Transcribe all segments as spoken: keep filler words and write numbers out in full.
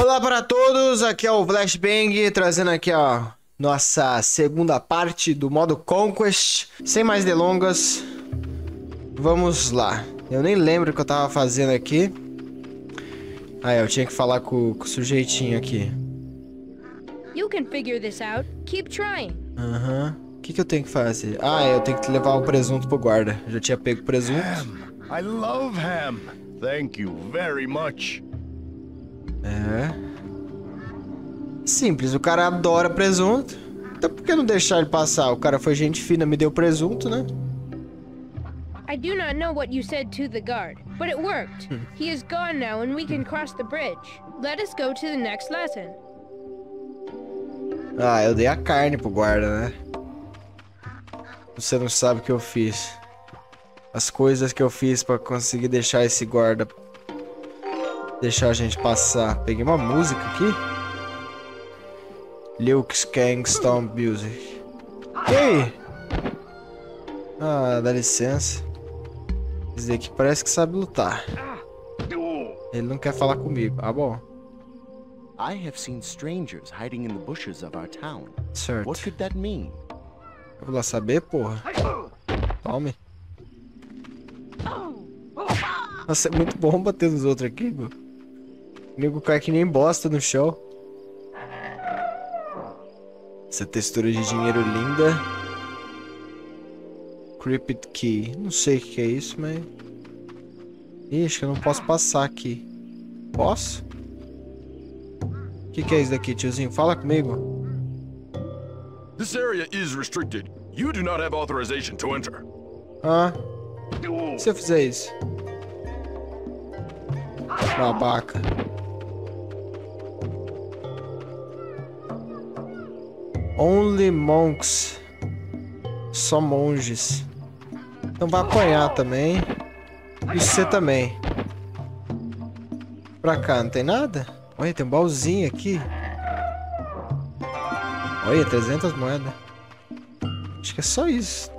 Olá para todos, aqui é o Flashbang, trazendo aqui ó, nossa segunda parte do modo Conquest. Sem mais delongas, vamos lá. Eu nem lembro o que eu tava fazendo aqui. Ah, eu tinha que falar com, com o sujeitinho aqui. You can figure this out. Keep trying. Aham. Uhum. O que, que eu tenho que fazer? Ah, eu tenho que levar o presunto pro guarda. Eu já tinha pego o presunto. Ham. I love ham. Thank you very much. É. Simples, o cara adora presunto. Então por que não deixar ele passar? O cara foi gente fina, me deu presunto, né? I do not know what you said to the guard, but it worked. He is gone now and we can cross the bridge. Let us go to the next lesson. Ah, eu dei a carne pro guarda, né? Você não sabe o que eu fiz. As coisas que eu fiz pra conseguir deixar esse guarda deixar a gente passar. Peguei uma música aqui. Luke's Gangstone Music. E aí? Ah, dá licença. Esse daqui parece que sabe lutar. Ele não quer falar comigo. Ah, bom. I have seen strangers hiding in the bushes of our town. Certo. What could that mean? Eu vou lá saber, porra. Tome. Nossa, é muito bom bater nos outros aqui, meu. O nego cai que nem bosta no chão. Essa textura de dinheiro linda. Cryptid Key. Não sei o que é isso, mas... Ih, acho que eu não posso passar aqui. Posso? O que, que é isso daqui, tiozinho? Fala comigo. This area is restricted. You do not have authorization to enter. Ah. Se eu fizer isso? Babaca. Only monks. Só monges. Então vai apanhar também. E você também. Pra cá, não tem nada? Olha, tem um baúzinho aqui. Olha, trezentas moedas. Acho que é só isso.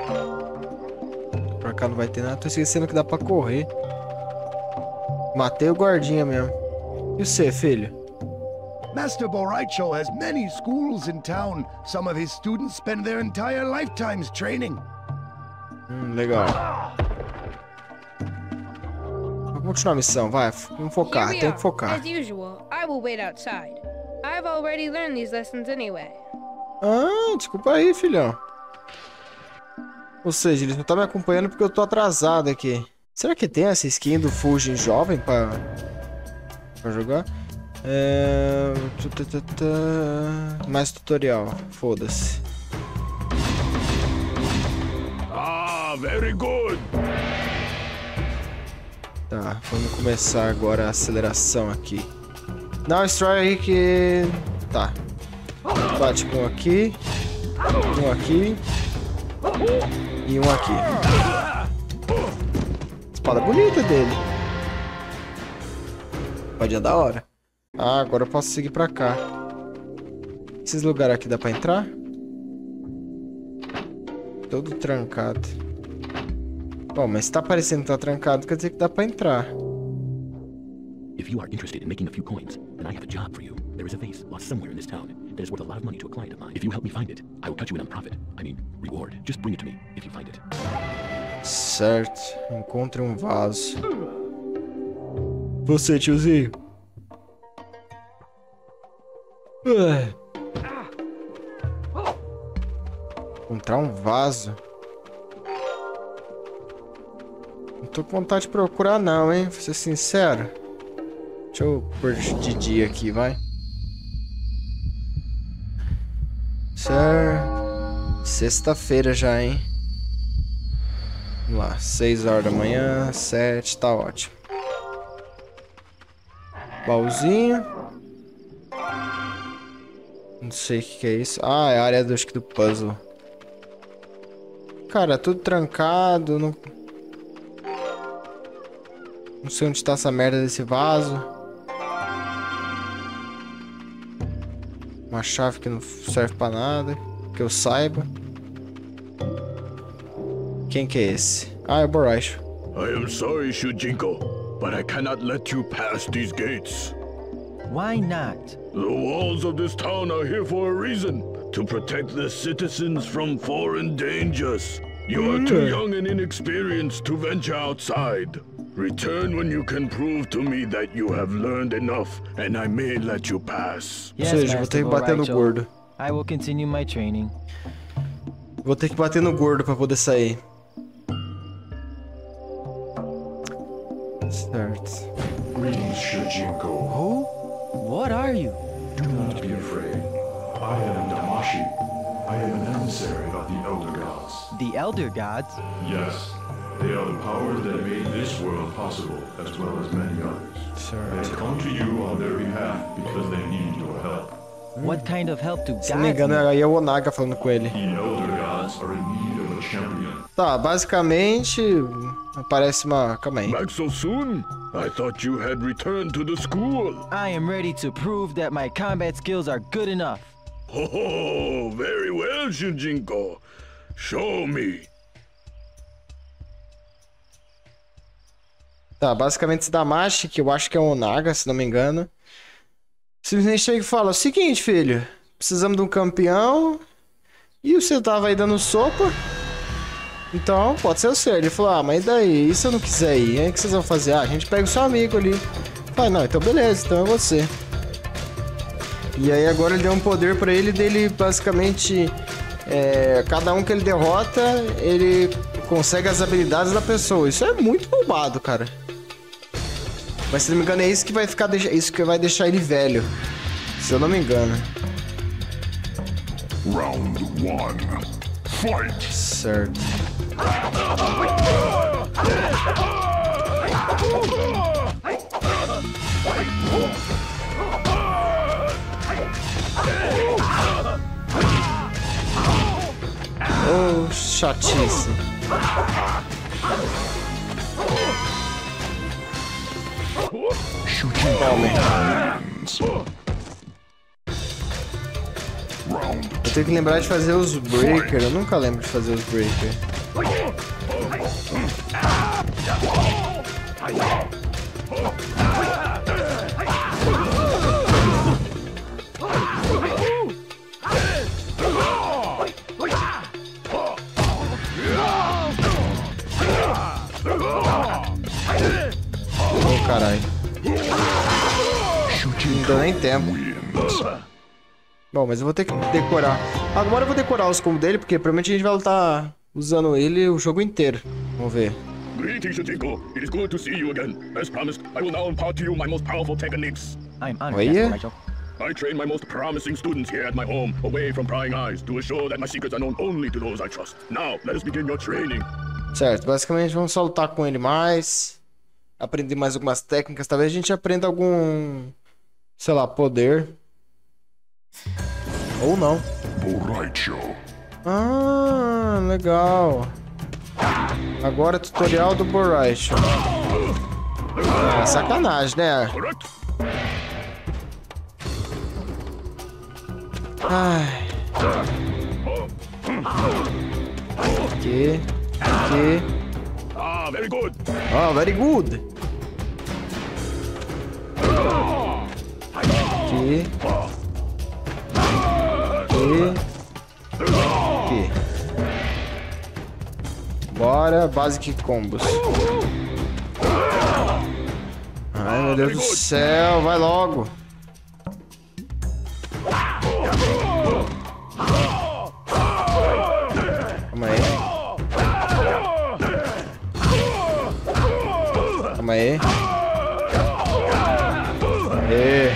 Pra cá não vai ter nada. Tô esquecendo que dá pra correr. Matei o guardinha mesmo. E você, filho? Master Borrachel has many schools in town. Some of his students spend their entire lifetimes training. Hum, legal. Vamos continuar a missão, vai. Vamos focar, tem que focar. As usual, I will wait outside. I've already learned these lessons anyway. Ah, desculpa aí, filhão. Ou seja, eles não estão me acompanhando porque eu tô atrasado aqui. Será que tem essa skin do Fujin jovem pra, pra jogar? É... Mais tutorial, foda-se. Ah, very good. Tá, vamos começar agora a aceleração aqui. Dá um strike que... Tá. Bate com um aqui. Um aqui. E um aqui. Espada bonita dele. Pode ir da hora. Ah, agora eu posso seguir pra cá. Esses lugares aqui dá pra entrar? Todo trancado. Bom, mas se tá parecendo que tá trancado, quer dizer que dá pra entrar. If you are interested in making a few coins, then I have a job for you. There is a vase lost somewhere in this town that is worth a lot of money to a client of mine. If you help me find it, I will cut you in on profit. I mean, reward. Just bring it to me if you find it. Certo. Encontre um vaso. Você, tiozinho. Uh. Encontrar um vaso. Não tô com vontade de procurar não, hein? Vou ser sincero. Deixa eu pôr de dia aqui, vai. Certo. Sexta-feira já, hein? Vamos lá, seis horas da manhã, sete, tá ótimo. Baúzinho. Não sei o que, que é isso. Ah, é a área do, acho que do puzzle. Cara, tudo trancado. Não... não sei onde tá essa merda desse vaso. Uma chave que não serve pra nada. Que eu saiba. Quem que é esse? Ah, é o Borrachel. I am sorry, Shujinko, but I cannot let you pass these gates. Why not? The walls of this town are here for a reason. To protect the citizens from foreign dangers. You are too young and inexperienced to venture outside. Return when you can prove to me that you have learned enough, and I may let you pass. Yes, Ou seja, vou ter que bater no gordo. I will continue my training. Vou ter que bater no gordo pra poder sair. Certo. Greetings, Shujinko. Who? What are you? Do not be afraid. I am Damashi. I am an emissary of the Elder Gods. The Elder Gods? Yes, they are the powers that made this world possible, as well as many others. They have come to you on their behalf because they need your help. What kind of help do gods Se não me engano, need? aí é o Onaga falando com ele. The Elder Gods are in need of a champion. Tá, basicamente aparece uma... Calma aí. Back so soon? I thought you had returned to the school. I am ready to prove that my combat skills are good enough. Oh, very well, Shujinko. Show me. Tá, basicamente esse Damashi, que eu acho que é o Onaga, se não me engano. Simplesmente chega e fala: o seguinte, filho, precisamos de um campeão e você tava aí dando sopa, então pode ser o seu. Ele falou: ah, mas e daí? E se eu não quiser ir? Aí o que vocês vão fazer? Ah, a gente pega o seu amigo ali. Fala: não, então beleza, então é você. E aí agora ele deu um poder pra ele dele basicamente, é, cada um que ele derrota, ele consegue as habilidades da pessoa. Isso é muito roubado, cara. Mas se não me engano é isso que vai ficar, isso que vai deixar ele velho. Se eu não me engano. Round one. Fight! Certo. Oh, chatice. Eu tenho que lembrar de fazer os breaker. Eu nunca lembro de fazer os breaker. Oh, caralho. Não deu nem tempo. Bom, mas eu vou ter que decorar. Agora eu vou decorar os combos dele, porque provavelmente a gente vai lutar usando ele o jogo inteiro. Vamos ver. Greetings, Shujinko. It is good to see you again. As promised, I will now impart to you my most powerful techniques. I'm honored, Oh, yeah? Master Raicho. I train my most promising students here at my home, away from prying eyes, to assure that my secrets are known only to those I trust. Now, let us begin your training. Certo, basicamente vamos só lutar com ele mais. Aprender mais algumas técnicas. Talvez a gente aprenda algum, sei lá, poder. Ou não. Boraicho. Ah, legal. Agora tutorial do Boraicho. Ah, sacanagem, né? Correct? Ai. Aqui. Aqui. Ah, very good. Oh, very good. Aqui. Aqui. Aqui. Bora, basic combos. Ai, meu Deus do céu, vai logo. Calma aí. Calma aí. Aê.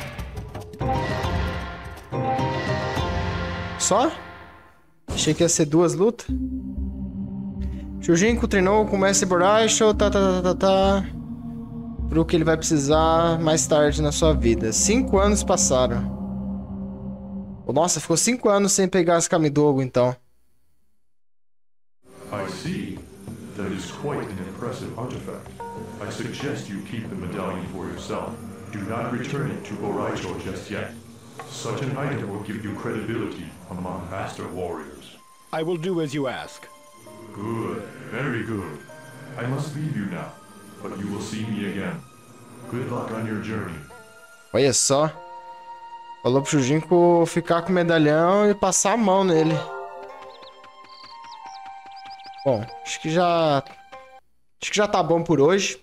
Só? Achei que ia ser duas lutas. Shujinko treinou com o Mestre Boraicho, tá, tá, tá, tá, tá, pro que ele vai precisar mais tarde na sua vida. Cinco anos passaram. Nossa, ficou cinco anos sem pegar as Kamidogo, então. I see. That is quite an impressive artifact. I suggest you keep the medallion for yourself. Do not return it to Boraicho just yet. Such an item will give you credibility among master warriors. I will do as you ask. Good, very good. I must leave you now, but you will see me again. Good luck on your journey. Olha só. Falou pro Shujinko ficar com o medalhão e passar a mão nele. Bom, acho que já... Acho que já tá bom por hoje.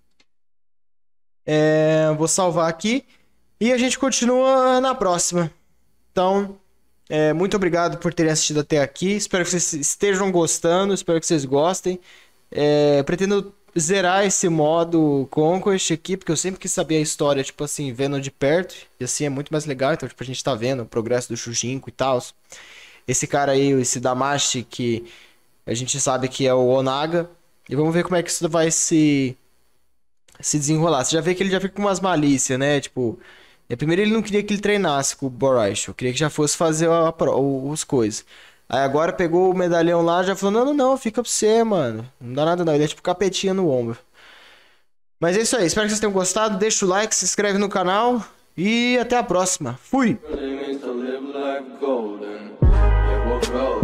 É, vou salvar aqui. E a gente continua na próxima. Então, é, muito obrigado por terem assistido até aqui. Espero que vocês estejam gostando. Espero que vocês gostem. É, pretendo zerar esse modo Conquest aqui, porque eu sempre quis saber a história, tipo assim, vendo de perto. E assim é muito mais legal. Então, tipo, a gente tá vendo o progresso do Shujinko e tal. Esse cara aí, esse Damashi, que a gente sabe que é o Onaga. E vamos ver como é que isso vai se, se desenrolar. Você já vê que ele já fica com umas malícias, né? Tipo, primeiro ele não queria que ele treinasse com o Boraisho. Queria que já fosse fazer a, a, os coisas. Aí agora pegou o medalhão lá e já falou, não, não, não, fica pra você, mano. Não dá nada não, ele é tipo capetinha no ombro. Mas é isso aí, espero que vocês tenham gostado. Deixa o like, se inscreve no canal. E até a próxima. Fui!